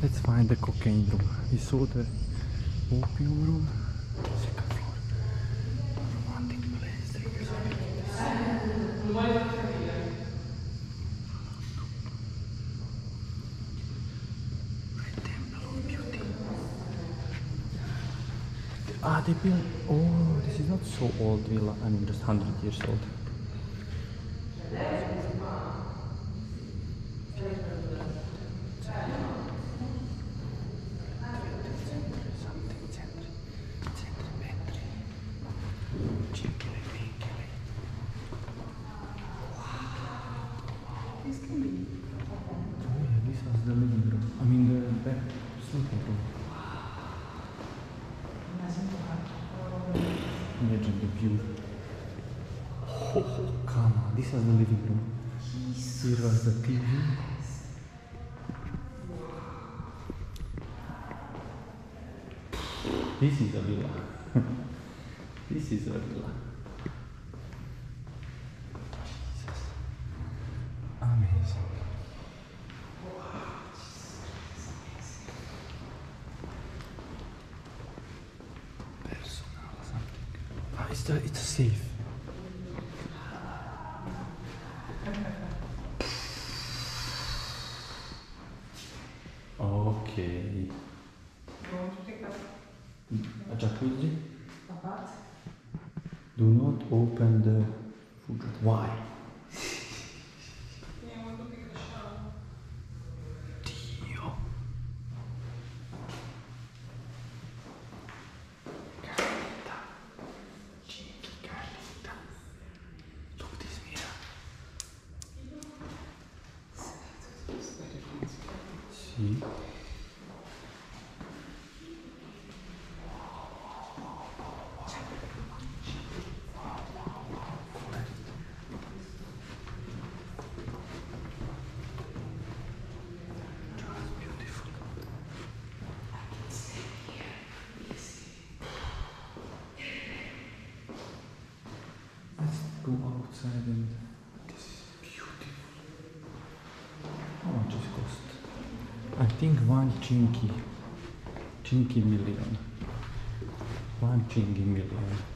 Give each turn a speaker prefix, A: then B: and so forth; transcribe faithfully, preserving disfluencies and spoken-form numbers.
A: let's find the cocaine room. We saw the opium room. Second floor. Romantic place. Three years old. Red Temple of Beauty. Ah, they built. Oh, this is not so old villa. I mean, just hundred years old. Oh yeah, this was the living room. I mean the back sleeping room. Imagine the view. Oh, come on, this was the living room. Here was the T V. This is a villa. This is a villa. Jesus. Amazing. Personal something. Ah, it's the, it's safe. Okay.
B: You want to pick up
A: A jacuzzi?
B: a bath?
A: Do not open the food. Why?
B: Yeah, I want to pick a shower.
A: Dio. Carlita. Cheeky Carlita. Look this mirror. See? Let's go outside and this is beautiful. How much it cost? I think one chinky. Chinky million. One chinky million.